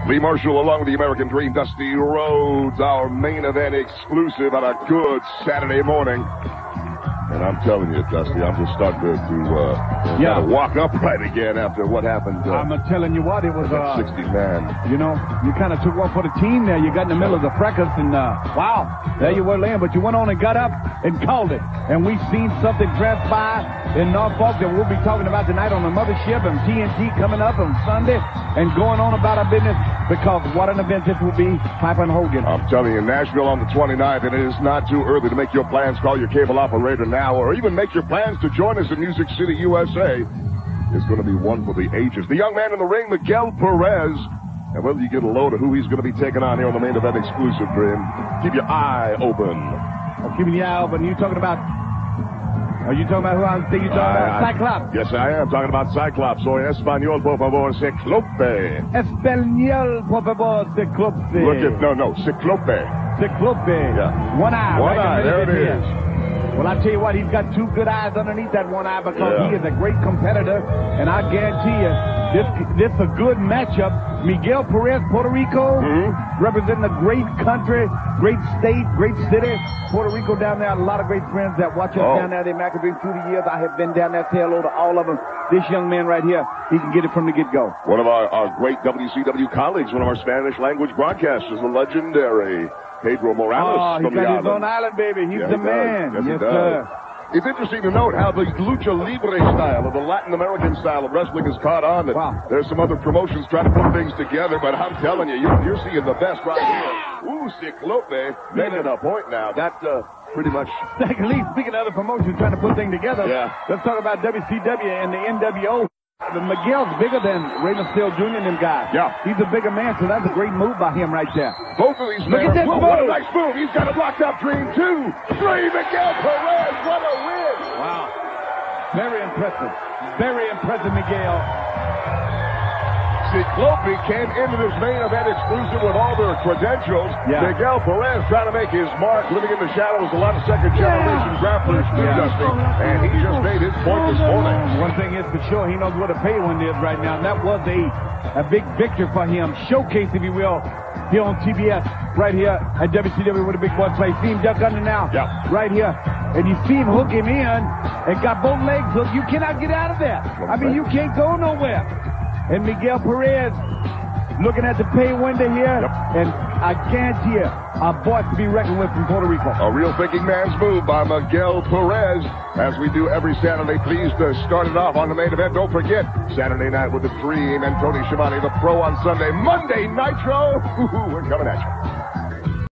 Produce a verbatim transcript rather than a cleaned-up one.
Lee Marshall along with the American Dream, Dusty Rhodes, our main event exclusive on a good Saturday morning. And I'm telling you, Dusty, I'm just starting to, to uh, yeah. walk upright again after what happened. Uh, I'm telling you what, it was uh, sixty man. You know, you kind of took one for the team there. You got in the middle of the fracas, and uh, wow, there you were laying. But you went on and got up and called it. And we've seen something transpire in Norfolk that we'll be talking about tonight on the mothership and T N T coming up on Sunday and going on about our business, because what an event this will be. Piper and Hogan. I'm telling you, Nashville on the twenty-ninth, and it is not too early to make your plans. Call your cable operator now, or even make your plans to join us in Music City, U S A. It's going to be one for the ages. The young man in the ring, Miguel Perez. And whether you get a load of who he's going to be taking on here on the main event exclusive, Dream, keep your eye open. I'm keeping your eye open. You talking about... Are you talking about who I think you're talking about? Cyclope. Yes, I am talking about Cyclops. Soy español, por favor, Ciclope. Español, por favor, Ciclope. Look at, no, no, Ciclope. Ciclope. Yeah. One eye. One right eye, there it is. Well, I tell you what, he's got two good eyes underneath that one eye, because yeah. he is a great competitor, and I guarantee you, this this is a good matchup. Miguel Perez, Puerto Rico, mm-hmm. representing a great country, great state, great city. Puerto Rico down there, a lot of great friends that watch us oh. down there. They might have been through the years. I have been down there, say hello to all of them. This young man right here, he can get it from the get-go. One of our, our great W C W colleagues, one of our Spanish language broadcasters, the legendary Pedro Morales oh, from he's the got island. his own island, baby. He's yeah, the he man. Yes, yes he sir. It's interesting to note how the lucha libre style, or the Latin American style of wrestling has caught on. That wow. There's some other promotions trying to put things together, but I'm telling you, you're, you're seeing the best right here. Ooh, Ciclope, making a point now. That uh, pretty much... Secondly, speaking of other promotions trying to put things together, yeah. let's talk about W C W and the N W O. The Miguel's bigger than Rey Mysterio Junior and them guys. Yeah. He's a bigger man, so that's a great move by him right there. Both of these men. Look at this Whoa, move. what a nice move. He's got it blocked up. Dream two. Three. Miguel Perez. What a win. Wow. Very impressive. Very impressive, Miguel. Ciclope came into this main event exclusive with all their credentials. Yeah. Miguel Perez trying to make his mark, living in the shadows. A lot of second-generation grapplers do, Yeah. Dusty. And he just made his point this morning. One thing is for sure, he knows what a pay one is right now. And that was a, a big victory for him. Showcase, if you will, here on T V S, right here at W C W where the big boy plays. See him duck under now. Yeah. Right here. And you see him hook him in and got both legs hooked. You cannot get out of that. I mean, you can't go nowhere. And Miguel Perez looking at the pay window here, yep. and I guarantee you, a boy to be reckoned with from Puerto Rico. A real thinking man's move by Miguel Perez. As we do every Saturday, please to start it off on the main event. Don't forget, Saturday night with the Dream and Tony Schiavone, the Pro on Sunday. Monday, Nitro. Ooh, we're coming at you.